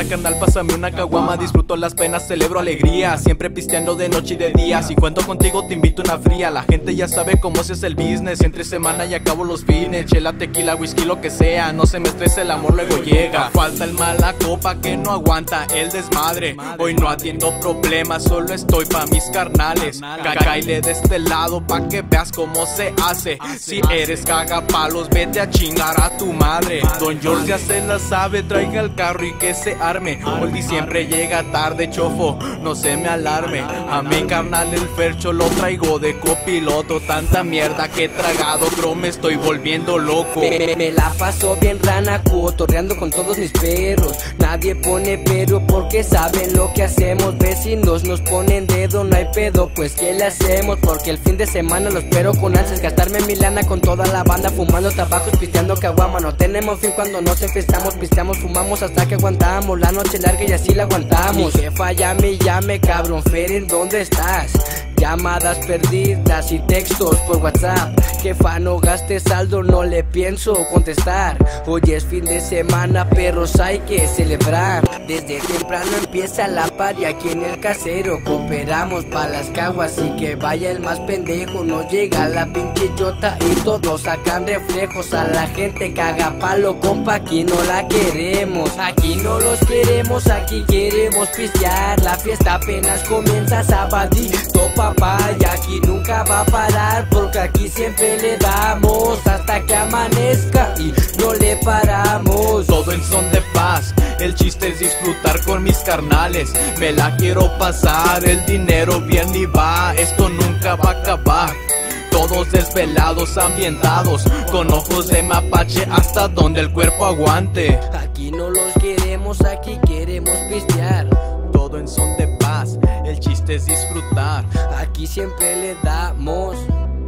carnal, pásame una caguama. Disfruto las penas, celebro alegría, siempre pisteando de noche y de día. Si cuento contigo te invito una fría. La gente ya sabe cómo se hace el business. Entre semana y acabo los fines. Chela, tequila, whisky, lo que sea. No se me estrese, el amor luego llega. Falta el mala copa que no aguanta el desmadre. Hoy no atiendo problemas, solo estoy pa' mis carnales. Cáile de este lado pa' que veas cómo se hace. Si eres cagapalos, vete a chingar a tu madre. Don George ya se la sabe, traiga el carro y que se arme. Hoy diciembre llega tarde, chofo, no se me alarme. A mi carnal el Fercho lo traigo de copiloto. Tanta mierda que he tragado, creo me estoy volviendo loco. Me la paso bien rana, cotorreando con todos mis perros. Nadie pone pero porque saben lo que hacemos. Vecinos nos ponen dedo, no hay pedo, pues ¿qué le hacemos? Porque el fin de semana lo espero con ansias. Gastarme mi lana con toda la banda, fumando tabacos, pisteando caguama. No tenemos fin cuando nos enfestamos, pisteamos, fumamos hasta que aguantamos. La noche larga y así la aguantamos. Mi jefa llame, cabrón, Feren, ¿dónde estás? Llamadas perdidas y textos por WhatsApp. Jefa, no gastes saldo, no le pienso contestar. Hoy es fin de semana, perros, hay que celebrar. Desde temprano empieza la party aquí en el casero. Cooperamos pa' las caguas y que vaya el más pendejo. Nos llega la pinche chota y todos sacan reflejos. A la gente caga palo, compa, aquí no la queremos. Aquí no los queremos, aquí queremos pistear. La fiesta apenas comienza, sabadito, papá, y aquí nunca va a parar, porque aquí siempre le damos hasta que amanezca y no le paramos. Todo en son de paz, el chiste es disfrutar con mis carnales. Me la quiero pasar, el dinero bien y va. Esto nunca va a acabar. Todos desvelados, ambientados, con ojos de mapache hasta donde el cuerpo aguante. Aquí no los queremos, aquí queremos pistear. Todo en son de paz, el chiste es disfrutar. Aquí siempre le damos.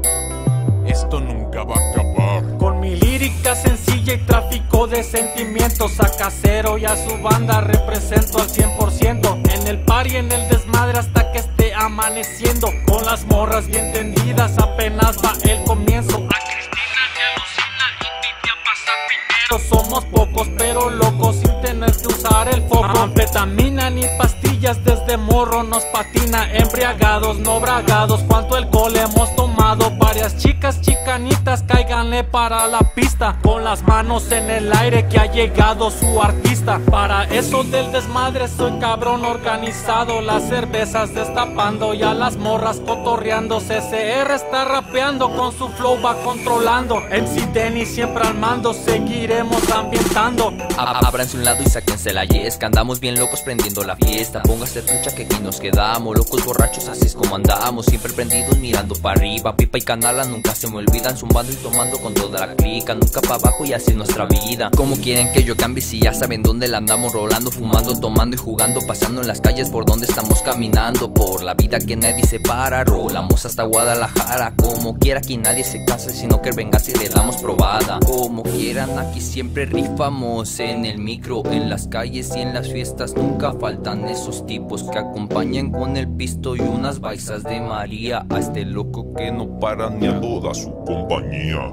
Esto nunca va a acabar. Con mi lírica sencilla y tráfico de sentimientos, a Casero y a su banda represento al 100%. En el party, en el desmadre hasta que esté amaneciendo. Con las morras bien tendidas, apenas va el comienzo. A Cristina le alucina y Pitia pasa primero. Somos pocos pero locos sin tener que usar el foco. Anfetamina ni pastillas, desde morro nos patina. Embriagados, no bragados, cuánto alcohol hemos tomado. Varias chicas chicanitas, cáiganle para la pista. Con las manos en el aire que ha llegado su artista. Para eso del desmadre soy cabrón organizado. Las cervezas destapando y a las morras cotorreando. CCR está rapeando, con su flow va controlando. MC Denny siempre al mando, seguiremos ambientando. Ábranse un lado y sáquense la yesca. Andamos bien locos prendiendo la fiesta. Póngase trucha que aquí nos quedamos. Locos borrachos, así es como andamos. Siempre prendidos mirando para arriba. Pipa y canala nunca se me olvidan. Zumbando y tomando con toda la clica. Nunca para abajo y así es nuestra vida. ¿Cómo quieren que yo cambie si ya saben dónde la andamos? Rolando, fumando, tomando y jugando. Pasando en las calles por donde estamos caminando. Por la vida que nadie se para. Rolamos hasta Guadalajara. Como quiera aquí nadie se cansa, sino que venga si le damos probada. Como quieran aquí siempre rifamos. En el micro, en las calles y en las fiestas nunca faltan esos tipos que acompañan con el pisto y unas baisas de María. A este loco que no para ni a Toda su compañía.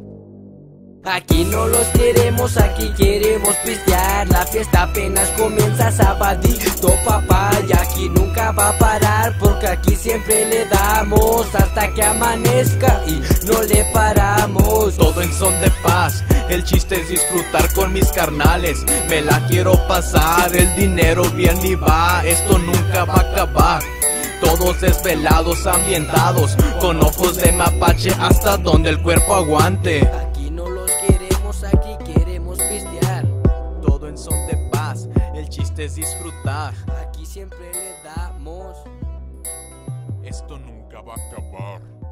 Aquí no los queremos, aquí queremos pistear. La fiesta apenas comienza, sabadito, papá, y aquí nunca va a parar, porque aquí siempre le damos hasta que amanezca y no le paramos. Todo en son de paz, el chiste es disfrutar con mis carnales. Me la quiero pasar, el dinero bien y va. Esto nunca va a acabar. Todos desvelados, ambientados, con ojos de mapache hasta donde el cuerpo aguante. Aquí no los queremos, aquí queremos pistear. Todo en son de paz, el chiste es disfrutar. Aquí siempre le damos. Esto nunca va a acabar.